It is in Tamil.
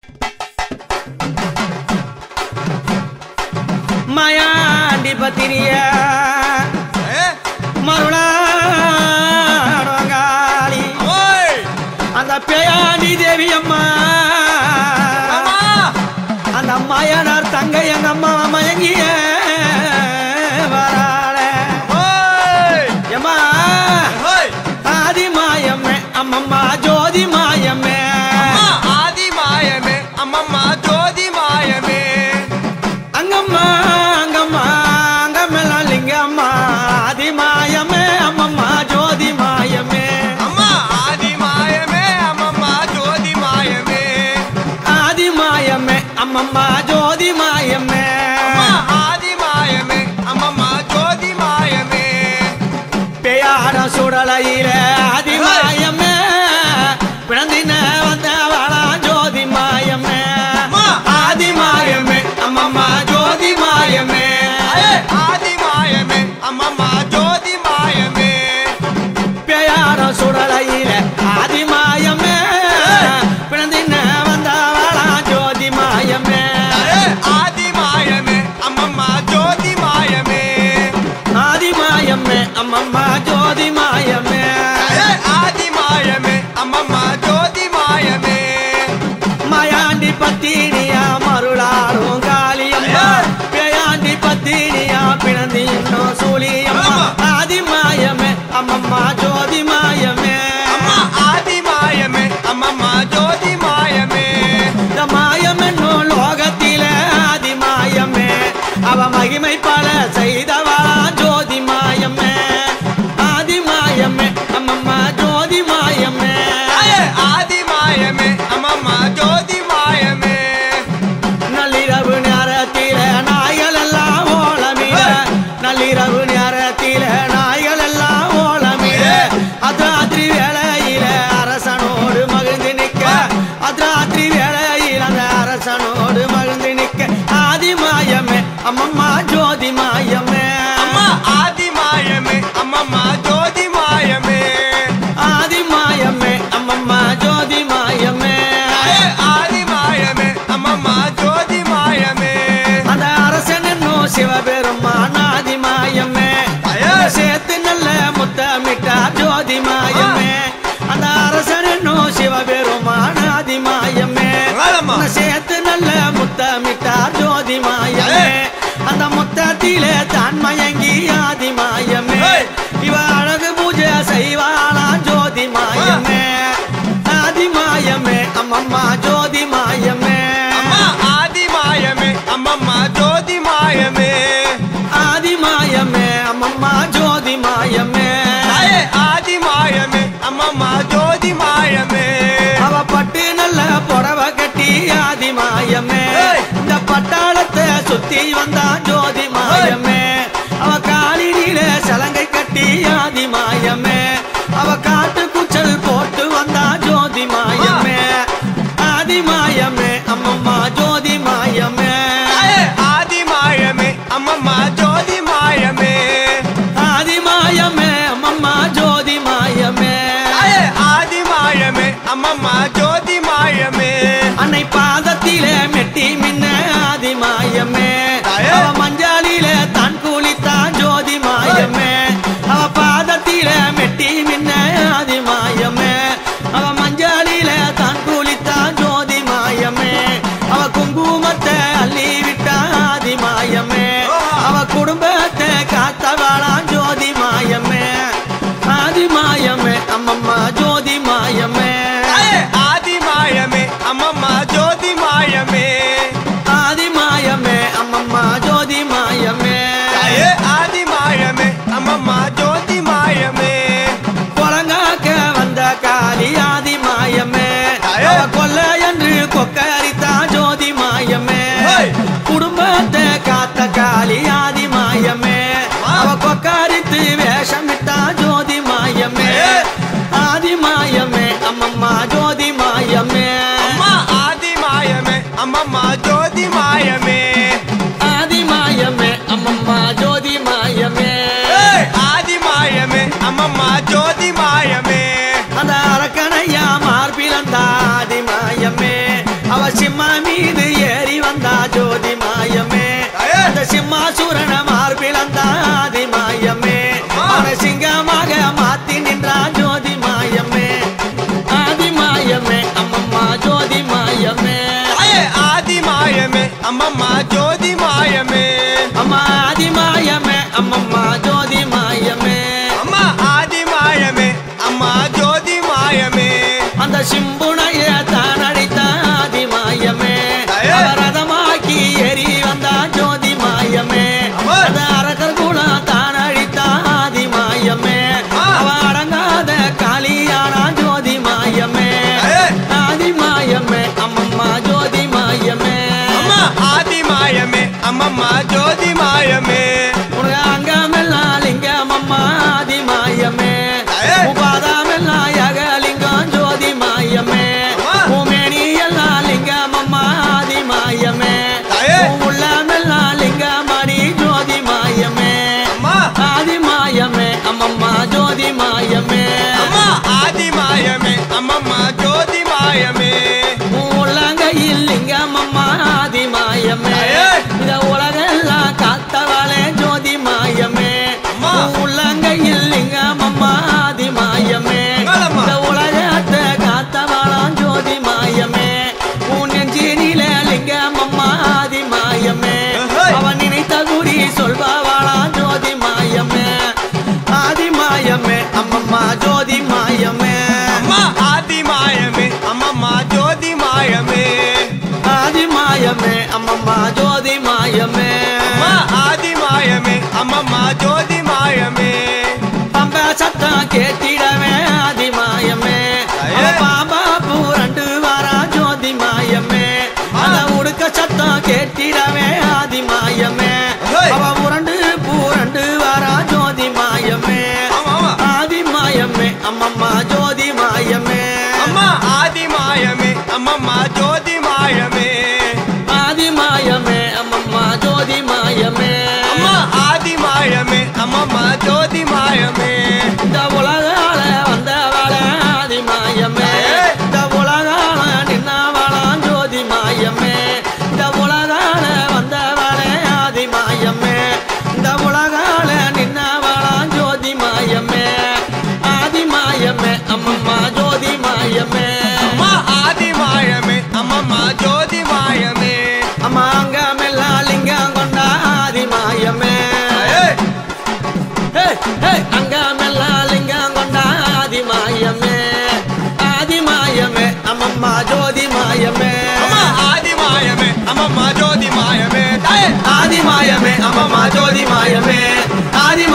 மாயாண்டி பத்திரிய மருளாடி அந்த பேயாண்டி தேவி அம்மா அந்த மாயனார் தங்கை எங்க அம்மா மயங்கிய வராள எம்மா ஆதி மாயம்மே அம்மம்மா ஜோதி மாயம்மே ஆதி மாயமே அம்மம்மா ஜோதி மாயமே அங்கம்மா அங்கம்மா அங்கமெல்லாம் லிங்கம்மா ஆதி மாயமே அம்மம்மா ஜோதி மாயமே அம்மா ஆதி மாயமே அம்மம்மா ஜோதி மாயமே ஆதி மாயமே அம்மம்மா ஜோதி மாயமே அம்மா ஆதி மாயமே அம்மம்மா ஜோதி மாயமே பேயாட சுடலையில ஆதி மாயமே பிறந்தின வந்தவளா ஜோதி மாயமே ஆதி மாயமே அம்மம்மா ஜோதி மாயமே ஆதி மாயமே அம்மம்மா ஜோதி மாயமே பேயாட சுடலையில ஆதி மாயமே பிறந்தின வந்தவளா ஜோதி மாயமே ஆதி மாயமே அம்மம்மா ஜோதி மாயமே ஆதி மாயமே அம்மம்மா ஜோதி மாயமே ஆதி மாயமே அம்மம்மா ஜோதி மாயமே மாயாண்டி பத்தினியா மருளாடும் காளியம்மா பேயாண்டி பத்தினியா பிறந்து இன்னும் சூழியம்மா ஆதி மாயமே அம்மம்மா ஜோதி மாயமே அம்மா ஆதி மாயமே அம்மம்மா ஜோதி மாயமே இந்த மாயம் என்னும் லோகத்தில ஆதி மாயமே அவ மகிமை பல செய்தவா ஜோதி மாயமே ஆதி மாயமே அம்மம்மா ஜோதி மாயமே ஆதி மாயமே அம்மம்மா ஜோதி மாயமே நள்ளிரவு நேரத்தில நாய்கள் எல்லாம் ஓலமிட நள்ளிரவு நேரத்தில நாய்கள் எல்லாம் ஓலமிட அத்ராத்திரி வேளையில அரசனோடு மகிழ்ந்து நிற்க அத்ராத்திரி வேளையில அந்த அரசனோடு மகிழ்ந்து நிற்க ஆதி மாயமே அம்மம்மா ஜோதி மாயமே அம்மா ஆதி மாயமே அம்மம்மா ஜோதி மாயமே ஆதி மாயமே அம்மம்மா ஜோதி மாயமே ஆதி மாயமே அம்மம்மா ஜோதி மாயமே அந்த அரசன் என்னும் சிவபெருமான் ஆதி மாயமே சேர்த்து நல்ல முத்தமிட்டா ஜோதி மாயமே அந்த அரசன் என்னும் சிவபெருமான் ஆதி மாயமே சேர்த்து நல்ல முத்தமிட்டா ஜோதி மாயமே அந்த முத்தத்திலே தான் மயங்கி ஆதி மாயமே இவ அழகு பூஜை செய்வாளா ஜோதி மாயமே ஆதி மாயமே அம்மம்மா ஜோதி மாயமே அம்மா ஆதி மாயமே அம்மம்மா ஜோதி மாயமே ஆதி மாயமே அம்மம்மா ஜோதி மாயமே ஆதி மாயமே அம்மம்மா ஜோதி மாயமே அவ பட்டு நல்ல புடவை கட்டி ஆதி மாயமே இந்த பட்டாளத்தை சுத்தி வந்தா ஜோதி மாயமே அவ காலினில சலங்கை கட்டி ஆதி மாயமே அவ காட்டு குச்சல் போட்டு வந்தா ஜோதி மாயமே ஆதி மாயமே அம்மம்மா ஜோதி மாயமே ஆதி மாயமே அம்மம்மா ஜோதி மாயமே ஆதி மாயமே அம்மம்மா ஜோதி மாயமே ஆதி மாயமே அம்மம்மா ஜோதி மாயமே அன்னை பாதத்திலே மெட்டி மின்ன ஆதி மாயமே அவ மஞ்சாலில தான் குளித்தா ஜோதி மாயமே அவ பாதத்திலே மெட்டி மின்ன ஆதி மாயமே அவ மஞ்சாலில தான் குளித்தா ஜோதி மாயமே அவ குங்குமத்தை அள்ளி விட்டா ஆதி மாயமே அவ குடும்பத்தை காத்தவாளா ஜோதி மாயமே ஆதி மாயமே அம்மம்மா ஜோதி மாயமே ஆதி மாயமே அம்மம்மா ஜோதி மாயமே ஆதி மாயமே அம்மம்மா ஜோதி மாயமே ஆதி மாயமே அம்மம்மா ஜோதி மாயமே கொலங்காக்க வந்த காளி ஆதி மாயமே அவ கொல்ல என்று கொக்கரித்தா ஜோதி மாயமே குடும்பத்தை காத்த காளி ஆதி மாயமே அவ கொக்கரித்து வேஷமிட்டா ஜோதி மாயமே ஆதி மாயமே அம்மம்மா ஜோதி மாயமே அம்மா ஆதி மாயமே அம்மம்மா ஜோதி மாயமே ஆதி மாயமே அம்மம்மா ஜோதி மாயமே ஆதி மாயமே அம்மம்மா ஜோதி மாயமே அந்த அரக்கனையா மார்பிலந்த ஆதி மாயமே அவ சிம்மா மீது ஏறி வந்தா ஜோதி மாயமே அந்த சிம்மாசூரன மார்பிளந்தா ஆதி மாயமே அவனை சிங்கமாக மாத்தி நின்றா ஜோதி மாயமே ஆதி மாயமே அம்மம்மா ஜோதி மாயமே ஆதி மாயமே அம்மம்மா ஜோதி மாயமே அம்மா ஆதி மாயமே அம்மம்மா ஜோதி மாயமே அம்மா ஆதி மாயமே அம்மா ஜோதி மாயமே அந்த சிம்புனைய தான் அடித்த ஆதி மாயமே ரதமாக்கி ஏறி வந்தா ஜோதி மாயமே அந்த அரக்கர் கூட தான் அழித்த ஆதி மாயமே அவ அடங்காத காளியானா ஜோதி மாயமே ஆதி மாயமே அம்மம்மா ஜோதி மாயமே அம்மா ஆதி மாயமே அம்மம்மா ஜோதி மாயமே உனக்கு அங்கமெல்லாம் லிங்கம் அம்மா ஆதி மாயமே உபாதாமெல்லாம் யகலிங்கம் ஜோதி மாயமே உமேனி எல்லாம் லிங்கம் அம்மா ஆதி மாயமே உள்ளமெல்லாம் லிங்கமணி ஜோதி மாயமே ஆதி மாயமே அம்மம்மா ஜோதி மாயமே அம்மா ஆதி மாயமே அம்மம்மா ஜோதி மாயமே உள்ளங்கையில் லிங்கம் அம்மா ஆதி மாயமே இந்த உலகெல்லாம் காத்தவாளே ஜோதி மாயமே உள்ளங்கையில் லிங்கம் அம்மா ஆதி மாயமே இந்த உலகத்தை காத்தவாளாம் ஜோதி மாயமே உன் நெஞ்சினில லிங்கம் அம்மா ஆதி மாயமே அவன் நினைத்த குறி சொல்பவாளாம் ஜோதி மாயமே ஆதி மாயமே அம்மம்மா ஜோதி மாயமே அம்மா ஆதி மாயமே அம்மம்மா ஜோதி மாயமே ஆதி மாயமே அம்மம்மா ஜோதி மாயமே அம்மா ஆதி மாயமே அம்மம்மா ஜோதி மாயமே பம்ப சத்தம் கேட்டிடவே ஆதி மாயமே பாம்பா பூரண்டு வரா ஜோதி மாயமே அந்த உடுக்க சத்தம் கேட்டிடவே ஆதி மாயமே அவ உரண்டு பூரண்டு வரா ஜோதி மாயமே ஆதி மாயமே அம்மம்மா ஜோதி மாயமே அம்மா ஆதி மாயமே அம்மம்மா ஜோதி மாயமே ஆதி மாயமே அம்மம்மா ஜோதி மாயமே அம்மா ஆதி மாயமே அம்மம்மா ஜோதி மாயமே இந்த உலகால வந்தவாள ஆதி மாயமே இந்த உலகால நின்னவாளாம் ஜோதி மாயமே இந்த உலகால வந்தவாள ஆதி மாயமே இந்த உலகால நின்னவாளாம் ஜோதி மாயமே ஆதி மாயமே அம்மம்மா ஜோதி மாயமே அம்மா ஆதி மாயமே அம்மம்மா ஜோதி மாயமே அம்மா அங்கமெல்லாம் லிங்கம் கொண்டா ஆதி மாயமே அங்கமெல்லாம் லிங்கம் கொண்டா ஆதி மாயமே ஆதி மாயமே அம்மம்மா ஜோதி மாயமே அம்மா ஆதி மாயமே அம்மம்மா ஜோதி மாயமே ஆதி மாயமே அம்மம்மா ஜோதி மாயமே ஆதி